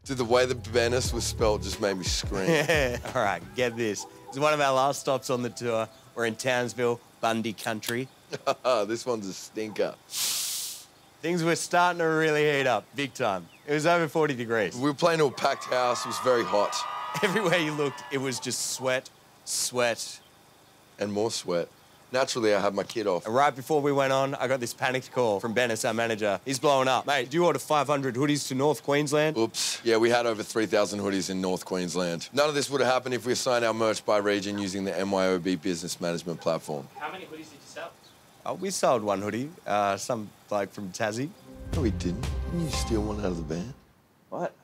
Dude, the way the Venice was spelled just made me scream. All right, get this. It's one of our last stops on the tour. We're in Townsville, Bundy country. This one's a stinker. Things were starting to really heat up, big time. It was over 40 degrees. We were playing to a packed house. It was very hot. Everywhere you looked, it was just sweat, sweat. And more sweat. Naturally, I had my kid off. And right before we went on, I got this panicked call from Bennis, our manager. He's blowing up. Mate, do you order 500 hoodies to North Queensland? Oops. Yeah, we had over 3,000 hoodies in North Queensland. None of this would have happened if we assigned our merch by region using the MYOB business management platform. How many hoodies did you sell? Oh, we sold one hoodie, some bloke from Tassie. No, we didn't. Didn't you steal one out of the van? What?